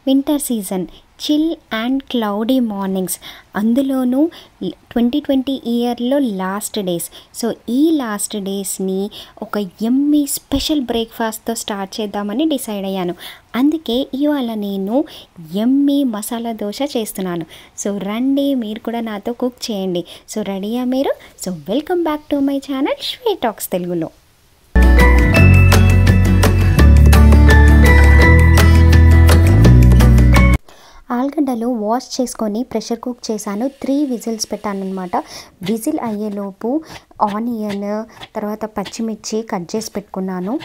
Winter season chill and cloudy mornings, అందులోనూ 2020 ఇయర్లో last days. So ఈ లాస్ట్ డేస్ని ఒక యమ్మీ స్పెషల్ బ్రేక్ఫాస్ట్తో స్టార్ట్ చేద్దామని డిసైడ్ అయ్యాను. అందుకే ఇవాళ నేను యమ్మీ మసాలా దోశ చేస్తున్నాను. సో రండి, మీరు కూడా నాతో కుక్ చేయండి. సో రెడీయా మీరు? So welcome back to my channel Shwe talks తెలుగులో. ఆలుగడ్డలు వాష్ చేసుకొని ప్రెషర్ కుక్ చేశాను. 3 విజిల్స్ పెట్టాను అనమాట. విజిల్ అయ్యేలోపు ఆనియన్, తర్వాత పచ్చిమిర్చి కట్ చేసి పెట్టుకున్నాను.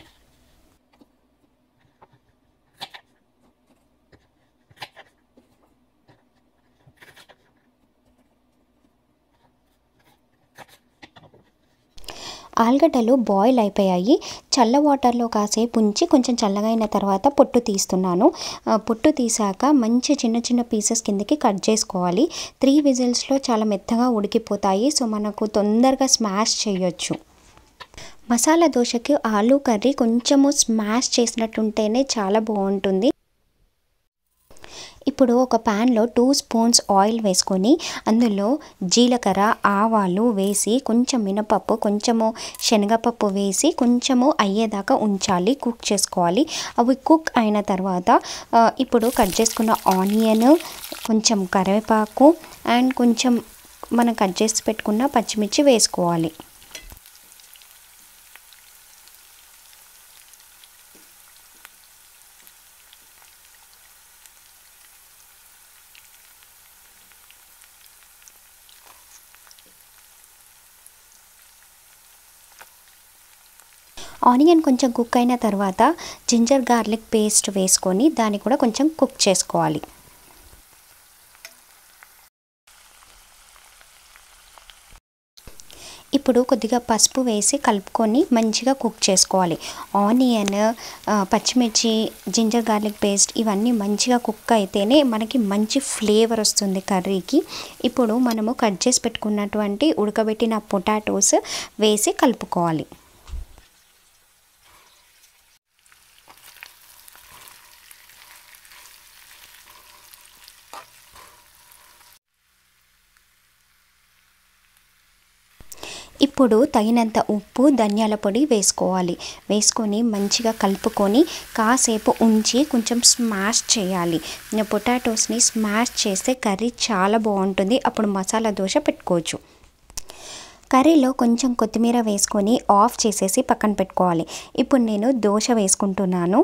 ఆలుగడ్డలు బాయిల్ అయిపోయాయి. చల్ల వాటర్లో కాసేపు ఉంచి కొంచెం చల్లగా అయిన తర్వాత పొట్టు తీస్తున్నాను. పొట్టు తీసాక మంచి చిన్న చిన్న పీసెస్ కిందకి కట్ చేసుకోవాలి. 3 విజిల్స్లో చాలా మెత్తగా ఉడికిపోతాయి. సో మనకు తొందరగా స్మాష్ చేయొచ్చు. మసాలా దోశకి ఆలు కర్రీ కొంచెము స్మాష్ చేసినట్టుంటేనే చాలా బాగుంటుంది. ఇప్పుడు ఒక ప్యాన్లో 2 స్పూన్స్ ఆయిల్ వేసుకొని అందులో జీలకర్ర, ఆవాలు వేసి కొంచెం మినపప్పు, కొంచెము శనగపప్పు వేసి కొంచెము అయ్యేదాకా ఉంచాలి, కుక్ చేసుకోవాలి. అవి కుక్ అయిన తర్వాత ఇప్పుడు కట్ చేసుకున్న ఆనియన్, కొంచెం కరివేపాకు అండ్ కొంచెం మనం కట్ చేసి పెట్టుకున్న పచ్చిమిర్చి వేసుకోవాలి. ఆనియన్ కొంచెం కుక్ అయిన తర్వాత జింజర్ గార్లిక్ పేస్ట్ వేసుకొని దాన్ని కూడా కొంచెం కుక్ చేసుకోవాలి. ఇప్పుడు కొద్దిగా పసుపు వేసి కలుపుకొని మంచిగా కుక్ చేసుకోవాలి. ఆనియన్, పచ్చిమిర్చి, జింజర్ గార్లిక్ పేస్ట్ ఇవన్నీ మంచిగా కుక్ అయితేనే మనకి మంచి ఫ్లేవర్ వస్తుంది కర్రీకి. ఇప్పుడు మనము కట్ చేసి పెట్టుకున్నటువంటి ఉడకబెట్టిన పొటాటోస్ వేసి కలుపుకోవాలి. ఇప్పుడు తగినంత ఉప్పు, ధనియాల పొడి వేసుకోవాలి. వేసుకొని మంచిగా కలుపుకొని కాసేపు ఉంచి కొంచెం స్మాష్ చేయాలి. పొటాటోస్ని స్మాష్ చేస్తే కర్రీ చాలా బాగుంటుంది. అప్పుడు మసాలా దోశ పెట్టుకోవచ్చు. కర్రీలో కొంచెం కొత్తిమీర వేసుకొని ఆఫ్ చేసేసి పక్కన పెట్టుకోవాలి. ఇప్పుడు నేను దోశ వేసుకుంటున్నాను.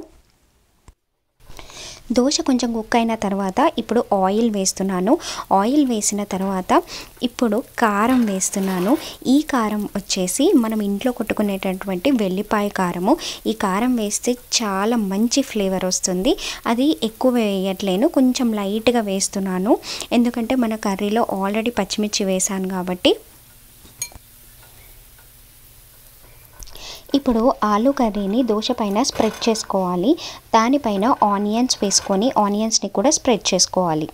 దోశ కొంచెం కుక్ అయిన తర్వాత ఇప్పుడు ఆయిల్ వేస్తున్నాను. ఆయిల్ వేసిన తర్వాత ఇప్పుడు కారం వేస్తున్నాను. ఈ కారం వచ్చేసి మనం ఇంట్లో కొట్టుకునేటటువంటి వెల్లిపాయ కారము. ఈ కారం వేస్తే చాలా మంచి ఫ్లేవర్ వస్తుంది. అది ఎక్కువ వేయట్లేను, కొంచెం లైట్గా వేస్తున్నాను. ఎందుకంటే మన కర్రీలో ఆల్రెడీ పచ్చిమిర్చి వేసాను కాబట్టి. ఇప్పుడు ఆలు కర్రీని దోశ పైన స్ప్రెడ్ చేసుకోవాలి. దానిపైన ఆనియన్స్ వేసుకొని ఆనియన్స్ని కూడా స్ప్రెడ్ చేసుకోవాలి.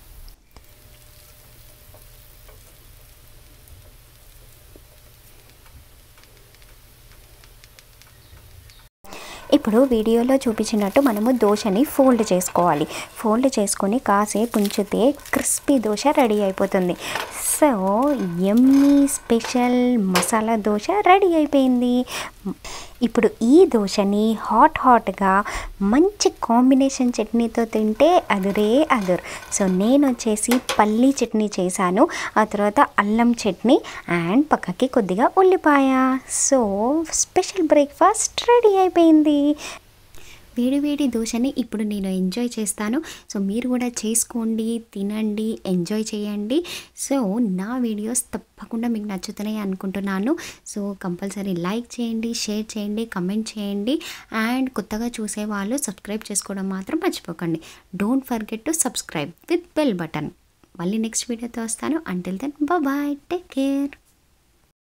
ఇప్పుడు వీడియోలో చూపించినట్టు మనము దోశని ఫోల్డ్ చేసుకోవాలి. ఫోల్డ్ చేసుకొని కాసేపు ఉంచితే క్రిస్పీ దోశ రెడీ అయిపోతుంది. So yummy special masala dosa ready అయిపోయింది. ఇప్పుడు ఈ దోశని హాట్గా మంచి కాంబినేషన్ చట్నీతో తింటే అదురే అదురు. సో నేను వచ్చేసి పల్లీ చట్నీ చేశాను, ఆ తర్వాత అల్లం చట్నీ అండ్ పక్కకి కొద్దిగా ఉల్లిపాయ. సో స్పెషల్ బ్రేక్ఫాస్ట్ రెడీ అయిపోయింది. వేడి వేడి దోశని ఇప్పుడు నేను ఎంజాయ్ చేస్తాను. సో మీరు కూడా చేసుకోండి, తినండి, ఎంజాయ్ చేయండి. సో నా వీడియోస్ తప్పకుండా మీకు నచ్చుతున్నాయి అనుకుంటున్నాను. సో కంపల్సరీ లైక్ చేయండి, షేర్ చేయండి, కమెంట్ చేయండి అండ్ కొత్తగా చూసే వాళ్ళు సబ్స్క్రైబ్ చేసుకోవడం మాత్రం మర్చిపోకండి. Don't forget to subscribe with bell button. మళ్ళీ నెక్స్ట్ వీడియోతో వస్తాను. Until then bye, take care.